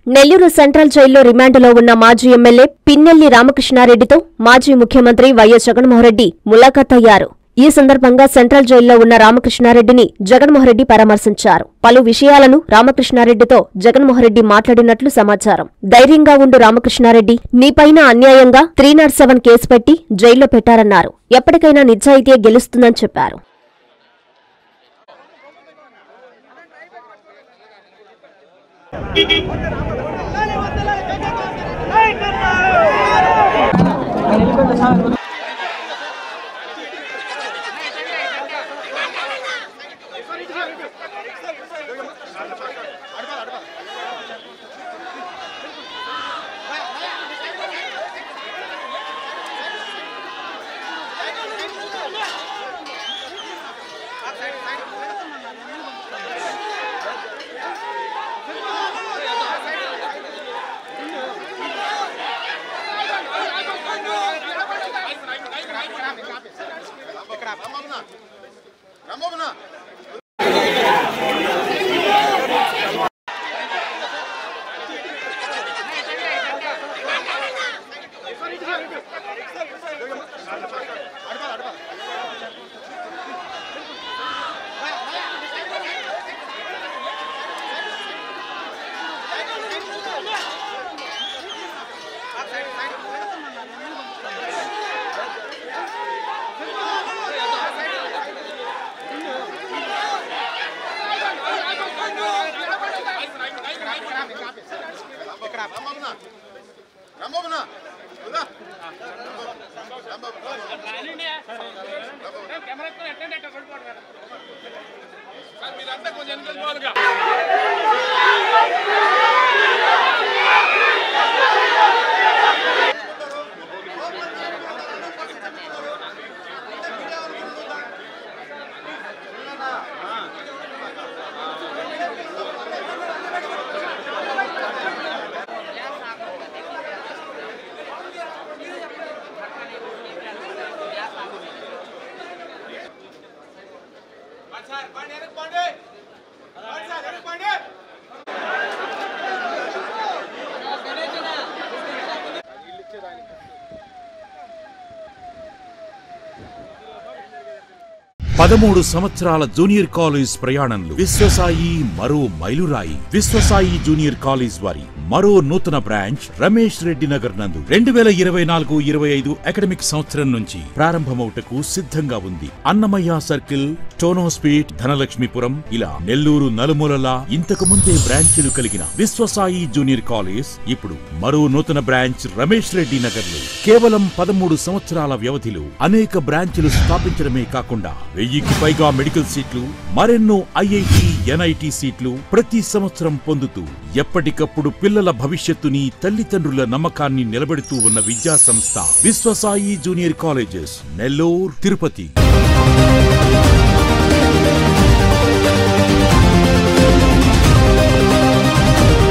Nellore central జైల్లో రిమాండ్లో ఉన్న మాజీ ఎమ్మెల్యే పిన్నెల్లి రామకృష్ణారెడ్డితో మాజీ ముఖ్యమంత్రి వైఎస్ జగన్మోహన్రెడ్డి ములాఖాత్ అయ్యారు. ఈ సందర్భంగా సెంట్రల్ జైల్లో ఉన్న రామకృష్ణారెడ్డిని జగన్మోహన్రెడ్డి పరామర్శించారు. పలు విషయాలను రామకృష్ణారెడ్డితో జగన్మోహన్రెడ్డి మాట్లాడినట్లు సమాచారం. ధైర్యంగా ఉండు రామకృష్ణారెడ్డి, నీపైన అన్యాయంగా 307 కేసు పెట్టి జైల్లో పెట్టారన్నారు. ఎప్పటికైనా నిజాయితీ గెలుస్తుందని చెప్పారు. పదమూడు సంవత్సరాల జూనియర్ కాలేజ్ ప్రయాణంలో విశ్వసాయి మరో మైలురాయి. విశ్వసాయి జూనియర్ కాలేజ్ వారి మరో నూతన బ్రాంచ్ రమేష్ రెడ్డి నగర్ నందు 2024-25 అకాడమిక్ సంవత్సరం నుంచి ప్రారంభమవుటకు సిద్ధంగా ఉంది. అన్నమయ్య సర్కిల్, టోనోస్పీట్, ధనలక్ష్మీపురం ఇలా నెల్లూరు నలుమూలలా ఇంతకు ముందే బ్రాంచీలు కలిగిన విశ్వసాయి జూనియర్ కాలేజ్ ఇప్పుడు మరో నూతన బ్రాంచ్ రమేష్ రెడ్డి నగర్ లో కేవలం 13 సంవత్సరాల వ్యవధిలో అనేక బ్రాంచీలు స్థాపించడమే కాకుండా 1000కి పైగా మెడికల్ సీట్లు, మరెన్నో ఐఐటి, ఎన్ఐటి సీట్లు ప్రతి సంవత్సరం పొందుతూ ఎప్పటికప్పుడు పిల్లల భవిష్యత్తుని, తల్లిదండ్రుల నమ్మకాన్ని నిలబెడుతూ ఉన్న విద్యా సంస్థ విశ్వసాయి జూనియర్ కాలేజెస్, నెల్లూరు, తిరుపతి.